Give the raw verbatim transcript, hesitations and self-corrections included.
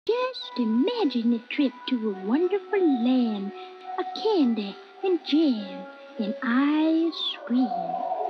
Just imagine a trip to a wonderful land of candy and jam and ice cream.